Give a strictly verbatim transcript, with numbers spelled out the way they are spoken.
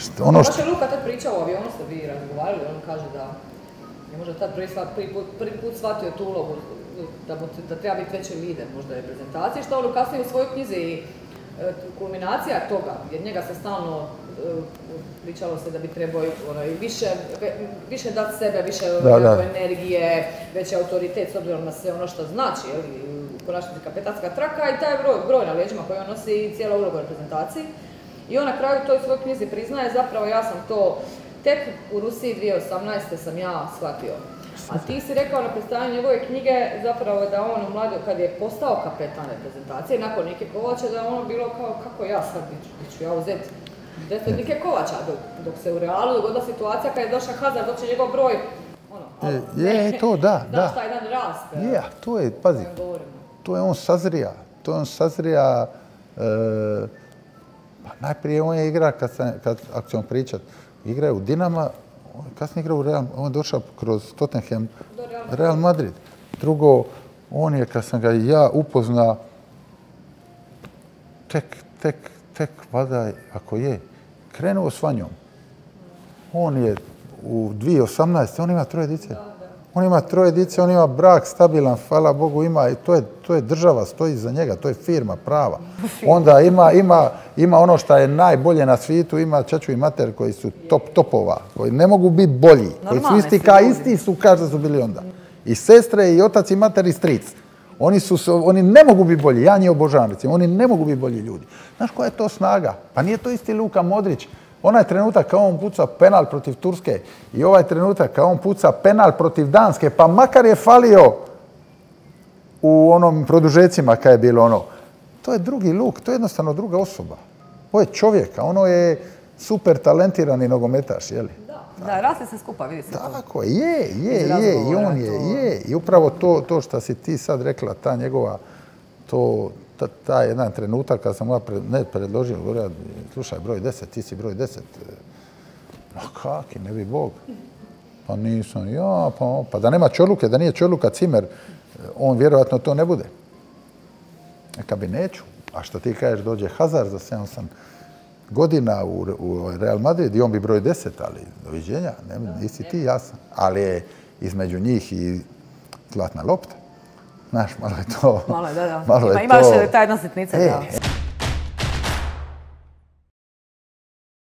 Ono što... Baš je Luka tad pričao o avionu, ste vi razgovarali, on kaže da je možda tad prvi put, prvi put shvatio tu ulogu, da, da treba biti veći lider možda reprezentacije, što on kasnije u svojoj knjizi kulminacija toga, jer njega se stalno pričalo se da bi trebao više, više dati sebe, više da, da. energije, veći autoritet s obzirom na sve ono što znači, u konačnici kapetanska traka i taj broj, broj na leđima koji on nosi i cijela uloga u reprezentaciji. I on na kraju toj svojoj knjizi priznaje, zapravo ja sam to tek u Rusiji dvije tisuće osamnaeste sam ja shvatio. A ti si rekao na predstavljanju njegove knjige zapravo da on u mladu, kad je postao kapetan reprezentacije, nakon Nike Kovača, da je ono bilo kao kako ja sad ću ja uzeti deset Nike Kovača, dok, dok se u Realu dogodila situacija kad je došao Hazard, dok će njegov broj, ono, ali, je, je, to da, da. Znaš taj jedan rast. Je, to je, pazi, to je on sazrija, to je on sazrija, e, pa najprije on je igra, kad, sam, kad ako ćemo pričati, igra je u Dinama, kasnije igra u Real, on je došao kroz Tottenham, Real Madrid. Drugo, on je, kad sam ga ja upoznao, tek, tek, tek, valjda, ako je, krenuo s Vanjom. On je u dvije tisuće osamnaeste. on ima troje dice. On ima troje dice, on ima brak stabilan, hvala Bogu, ima i to je, to je država, stoji za njega, to je firma prava. Onda ima, ima, ima ono što je najbolje na svijetu, ima čaču i mater koji su top topova, koji ne mogu biti bolji, koji su isti ka isti su, kaže da su bili onda. I sestre, i otac, i mater, i stric. Oni, su, oni ne mogu biti bolji, ja njih obožavam, recimo, oni ne mogu biti bolji ljudi. Znaš koja je to snaga? Pa nije to isti Luka Modrić. Onaj trenutak kao on puca penal protiv Turske i ovaj trenutak kao on puca penal protiv Danske, pa makar je falio u onom produžecima kad je bilo ono. To je drugi Luk, to je jednostavno druga osoba. Ovo je čovjek, a ono je super talentirani nogometaš, je li? Da, da, rasli se skupa, vidi se. Tako je, je, je, je, i on je, je. I upravo to, to što si ti sad rekla, ta njegova, to, ta, ta jedan trenutak kad sam mu ne predložio, govorio, slušaj, broj deset, ti si broj deset. Ma kaki, ne bi Bog. Pa nisam, ja, pa, pa da nema Čorluke, da nije Čorluka Cimer, on vjerojatno to ne bude. Neka bi neću. A što ti kažeš, dođe Hazard za sedam osam godina u, u Real Madrid i on bi broj deset, ali doviđenja, ne, nisi ti jasan. Ali je između njih i zlatna lopta. Znaš, malo je to... Malo je, da, da. Malo Ima, je imaš to, ta jedna sitnica, e, da.